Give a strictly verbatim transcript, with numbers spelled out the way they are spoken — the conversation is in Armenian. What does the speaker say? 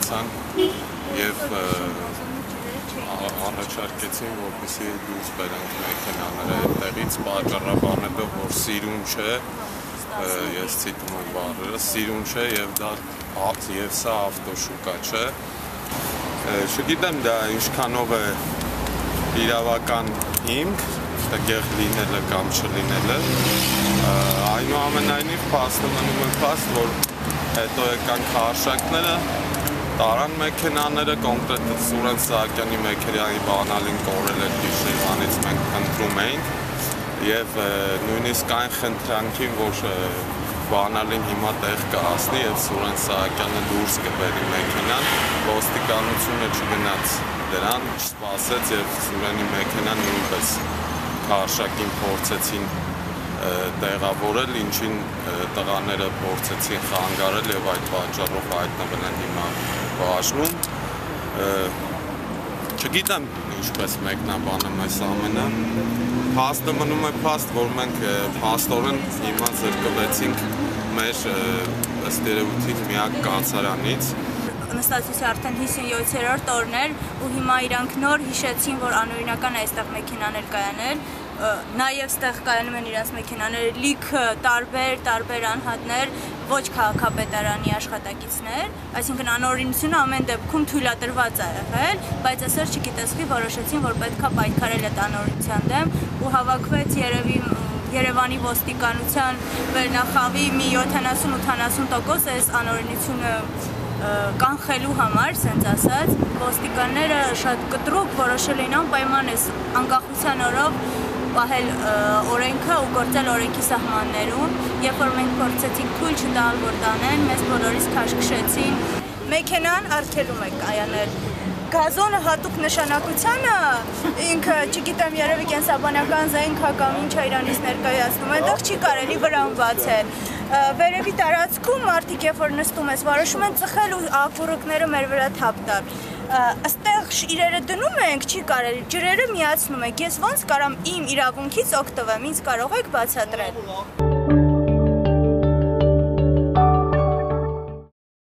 գացան եւ առաջարկեցին, որպեսզի դուրս բերենք մեքենաները այդտեղից, պատճառաբանելով, որ սիրուն չէ, ես ցիտում եմ բառերը, սիրուն չէ եւ դա եւ սա ավտոշուկա չէ։ Չգիտեմ դա ինչքանով է իրավական հիմք, այդտեղ լինելը կամ չլինելը, այնուամենայնիվ փաստը մնում է փաստ, որ հետո եկան քարշակները, տարան մեքենաները, կոնկրետ Սուրեն Սահակյանի մեքենայի բանալին կորել էր գիշերվանից մենք խնդրում էինք եւ նույնիսկ այն խնդրանքին, որ բանալին հիմա տեղ կհասնի եւ Սուրեն Սահակյանը դուրս կբերի մեքենան, ոստիկանությունը չգնաց դրան, չսպասեց եւ Սուրենի մեքենան նույնպես քարշակին փորձեցին տեղավորել, ինչին տղաները փորձեցին խանգարել եւ այդ պատճառով հայտնվել են հիմա բաժնում։ Չգիտեմ ինչպես մեկնաբանում այս ամենը։ Փաստը մնում է փաստ, որ մենք փաստորեն հիմա զրկվեցինք մեր ըստ երևույթին միակ կացարանից։ Նստածության արդեն հիսունյոթերորդ օրն էր ու հիմա իրանք նոր հիշեցին, որ անօրինական է այստեղ մեքենաներ կայանել, նաև ստեղ կայանում են իրենց մեքենաները լիքը տարբեր, տարբեր անհատներ, ոչ քաղաքապետարանի աշխատակիցներ, այսինքն անօրինությունը ամեն դեպքում թույլատրված է եղել, բայց այսօր չգիտեսվի որոշեցին, որ պետք է պայքարել այդ անօրինության դեմ ու հավաքվեց երևի Երևանի ոստիկանության վերնախավի մի յոթանասուն-ութանասուն տոկոս այս անօրինությունը կանխելու համար, սենց ասած, ոստիկանները շատ կտրուկ որոշել էին անպայման այս անկախության օրով պահել օրենքը ու գործել օրենքի սահմաններում, երբ որ մենք փորձեցինք թույլ չտալ, որ տանեն, մեզ բոլորիս քաշքշեցին։ Մեքենան արգելում է կայանել։ Գազոնը հատուկ նշանակությանը ինքը, չգիտեմ, երևի կենսաբանական զենք կամ ինչ է իրանից ներկայացնում, այնտեղ չի կարելի վրան բացել։ Վերևի տարածքում մարդիկ, երբ որ նստում ես, որոշում են ծխել ու ակուրիկները մեր վրա թափ տալ։ Այստեղ իրերը դնում ենք, չի կարելի, ջրերը միացնում եք, ես ոնց կարամ իմ իրավունքից օգտվեմ, ինձ կարող եք բացատրել։